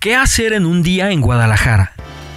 ¿Qué hacer en un día en Guadalajara?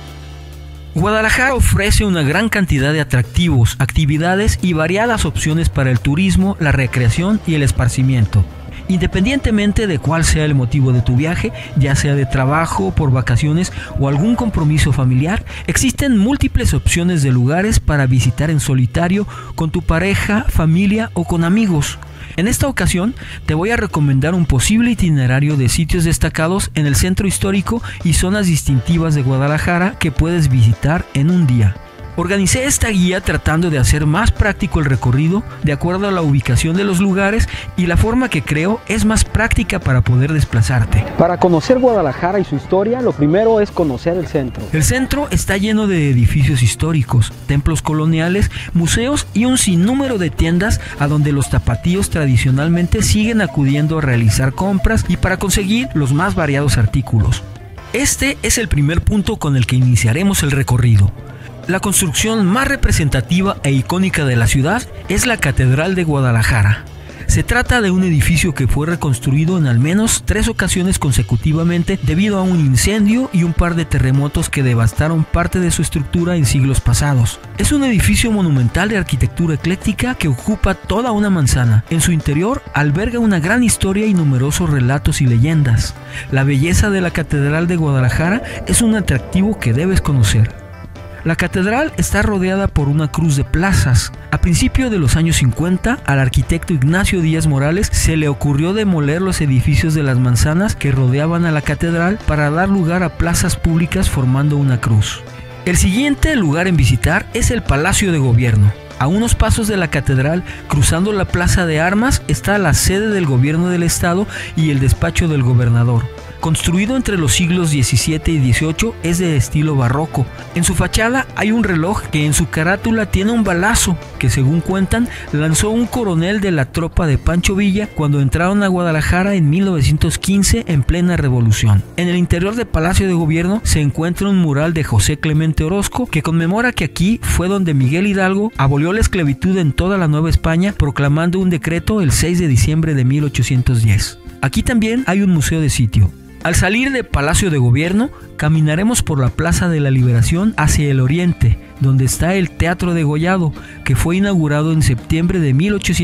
Guadalajara ofrece una gran cantidad de atractivos, actividades y variadas opciones para el turismo, la recreación y el esparcimiento. Independientemente de cuál sea el motivo de tu viaje, ya sea de trabajo, por vacaciones o algún compromiso familiar, existen múltiples opciones de lugares para visitar en solitario, con tu pareja, familia o con amigos. En esta ocasión te voy a recomendar un posible itinerario de sitios destacados en el centro histórico y zonas distintivas de Guadalajara que puedes visitar en un día. Organicé esta guía tratando de hacer más práctico el recorrido de acuerdo a la ubicación de los lugares y la forma que creo es más práctica para poder desplazarte. Para conocer Guadalajara y su historia, lo primero es conocer el centro. El centro está lleno de edificios históricos, templos coloniales, museos y un sinnúmero de tiendas a donde los tapatíos tradicionalmente siguen acudiendo a realizar compras y para conseguir los más variados artículos. Este es el primer punto con el que iniciaremos el recorrido. La construcción más representativa e icónica de la ciudad es la Catedral de Guadalajara. Se trata de un edificio que fue reconstruido en al menos 3 ocasiones consecutivamente debido a un incendio y un par de terremotos que devastaron parte de su estructura en siglos pasados. Es un edificio monumental de arquitectura ecléctica que ocupa toda una manzana. En su interior alberga una gran historia y numerosos relatos y leyendas. La belleza de la Catedral de Guadalajara es un atractivo que debes conocer. La catedral está rodeada por una cruz de plazas. A principios de los años 50, al arquitecto Ignacio Díaz Morales se le ocurrió demoler los edificios de las manzanas que rodeaban a la catedral para dar lugar a plazas públicas formando una cruz. El siguiente lugar en visitar es el Palacio de Gobierno. A unos pasos de la catedral, cruzando la Plaza de Armas, está la sede del gobierno del estado y el despacho del gobernador. Construido entre los siglos XVII y XVIII, es de estilo barroco. En su fachada hay un reloj que en su carátula tiene un balazo que, según cuentan, lanzó un coronel de la tropa de Pancho Villa cuando entraron a Guadalajara en 1915 en plena revolución. En el interior del Palacio de Gobierno se encuentra un mural de José Clemente Orozco que conmemora que aquí fue donde Miguel Hidalgo abolió la esclavitud en toda la Nueva España, proclamando un decreto el 6 de diciembre de 1810. Aquí también hay un museo de sitio. Al salir del Palacio de Gobierno, caminaremos por la Plaza de la Liberación hacia el oriente, donde está el Teatro Degollado, que fue inaugurado en septiembre de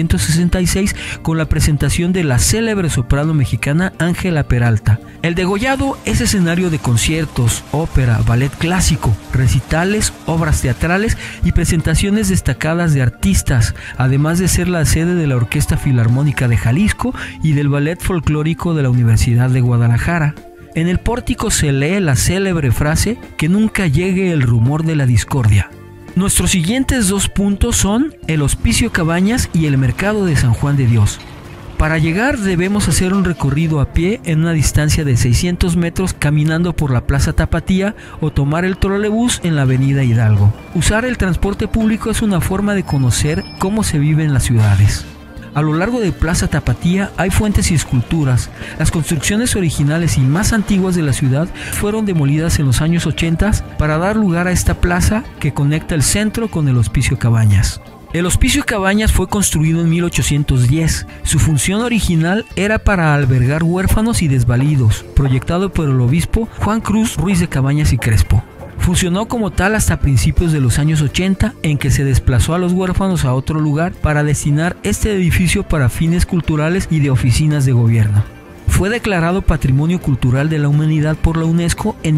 1866 con la presentación de la célebre soprano mexicana Ángela Peralta. El Degollado es escenario de conciertos, ópera, ballet clásico, recitales, obras teatrales y presentaciones destacadas de artistas, además de ser la sede de la Orquesta Filarmónica de Jalisco y del Ballet Folclórico de la Universidad de Guadalajara. En el pórtico se lee la célebre frase que nunca llegue el rumor de la discordia. Nuestros siguientes 2 puntos son el Hospicio Cabañas y el Mercado de San Juan de Dios. Para llegar debemos hacer un recorrido a pie en una distancia de 600 metros caminando por la Plaza Tapatía o tomar el trolebús en la Avenida Hidalgo. Usar el transporte público es una forma de conocer cómo se vive en las ciudades. A lo largo de Plaza Tapatía hay fuentes y esculturas. Las construcciones originales y más antiguas de la ciudad fueron demolidas en los años 80 para dar lugar a esta plaza que conecta el centro con el Hospicio Cabañas. El Hospicio Cabañas fue construido en 1810. Su función original era para albergar huérfanos y desvalidos, proyectado por el obispo Juan Cruz Ruiz de Cabañas y Crespo. Funcionó como tal hasta principios de los años 80, en que se desplazó a los huérfanos a otro lugar para destinar este edificio para fines culturales y de oficinas de gobierno. Fue declarado Patrimonio Cultural de la Humanidad por la UNESCO en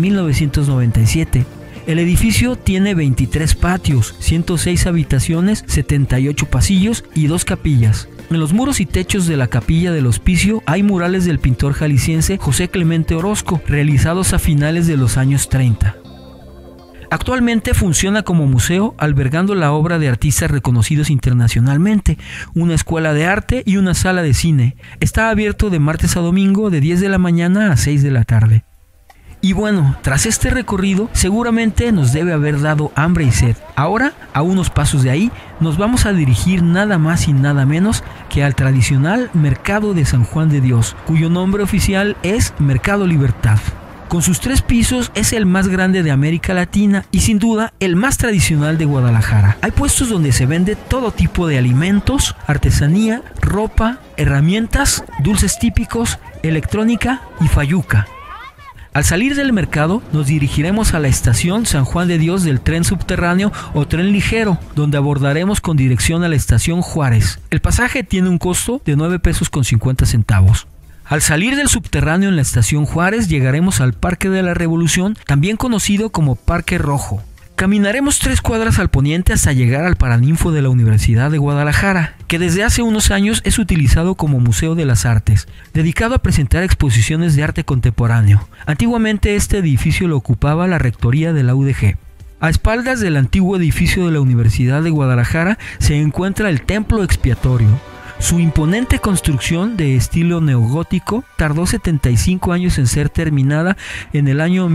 1997. El edificio tiene 23 patios, 106 habitaciones, 78 pasillos y 2 capillas. En los muros y techos de la capilla del hospicio hay murales del pintor jalisciense José Clemente Orozco, realizados a finales de los años 30. Actualmente funciona como museo, albergando la obra de artistas reconocidos internacionalmente, una escuela de arte y una sala de cine. Está abierto de martes a domingo de 10 de la mañana a 6 de la tarde. Y bueno, tras este recorrido seguramente nos debe haber dado hambre y sed. Ahora, a unos pasos de ahí, nos vamos a dirigir nada más y nada menos que al tradicional Mercado de San Juan de Dios, cuyo nombre oficial es Mercado Libertad. Con sus 3 pisos es el más grande de América Latina y sin duda el más tradicional de Guadalajara. Hay puestos donde se vende todo tipo de alimentos, artesanía, ropa, herramientas, dulces típicos, electrónica y fayuca. Al salir del mercado, nos dirigiremos a la estación San Juan de Dios del tren subterráneo o tren ligero, donde abordaremos con dirección a la estación Juárez. El pasaje tiene un costo de 9 pesos con 50 centavos. Al salir del subterráneo en la estación Juárez, llegaremos al Parque de la Revolución, también conocido como Parque Rojo. Caminaremos 3 cuadras al poniente hasta llegar al Paraninfo de la Universidad de Guadalajara, que desde hace unos años es utilizado como Museo de las Artes, dedicado a presentar exposiciones de arte contemporáneo. Antiguamente este edificio lo ocupaba la rectoría de la UDG. A espaldas del antiguo edificio de la Universidad de Guadalajara se encuentra el Templo Expiatorio. Su imponente construcción de estilo neogótico tardó 75 años en ser terminada en el año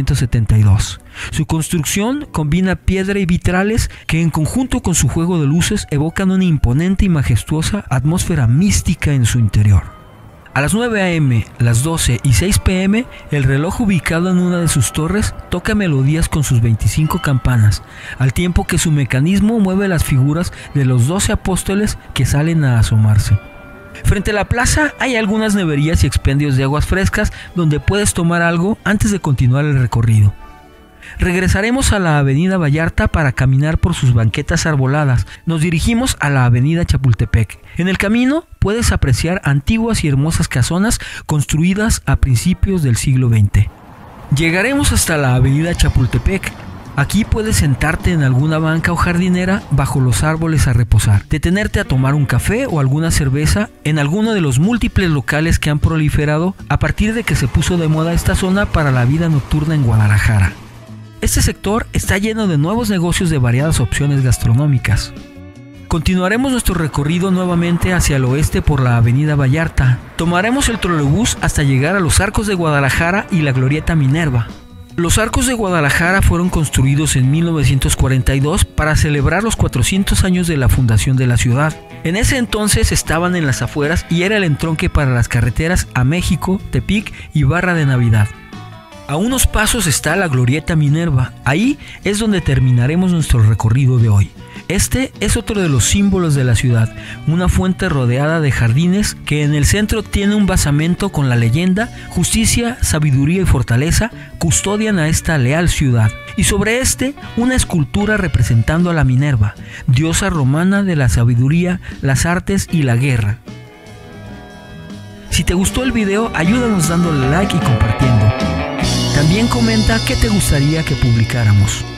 1972. Su construcción combina piedra y vitrales que en conjunto con su juego de luces evocan una imponente y majestuosa atmósfera mística en su interior. A las 9 a.m., las 12 y 6 p.m., el reloj ubicado en una de sus torres toca melodías con sus 25 campanas, al tiempo que su mecanismo mueve las figuras de los 12 apóstoles que salen a asomarse. Frente a la plaza hay algunas neverías y expendios de aguas frescas donde puedes tomar algo antes de continuar el recorrido. Regresaremos a la avenida Vallarta para caminar por sus banquetas arboladas. Nos dirigimos a la avenida Chapultepec. En el camino puedes apreciar antiguas y hermosas casonas construidas a principios del siglo XX. Llegaremos hasta la avenida Chapultepec. Aquí puedes sentarte en alguna banca o jardinera bajo los árboles a reposar, detenerte a tomar un café o alguna cerveza en alguno de los múltiples locales que han proliferado a partir de que se puso de moda esta zona para la vida nocturna en Guadalajara. Este sector está lleno de nuevos negocios de variadas opciones gastronómicas. Continuaremos nuestro recorrido nuevamente hacia el oeste por la avenida Vallarta. Tomaremos el trolebús hasta llegar a los Arcos de Guadalajara y la Glorieta Minerva. Los Arcos de Guadalajara fueron construidos en 1942 para celebrar los 400 años de la fundación de la ciudad. En ese entonces estaban en las afueras y era el entronque para las carreteras a México, Tepic y Barra de Navidad. A unos pasos está la Glorieta Minerva. Ahí es donde terminaremos nuestro recorrido de hoy. Este es otro de los símbolos de la ciudad, una fuente rodeada de jardines que en el centro tiene un basamento con la leyenda: justicia, sabiduría y fortaleza custodian a esta leal ciudad. Y sobre este, una escultura representando a la Minerva, diosa romana de la sabiduría, las artes y la guerra. Si te gustó el video, ayúdanos dándole like y compartiendo. También comenta qué te gustaría que publicáramos.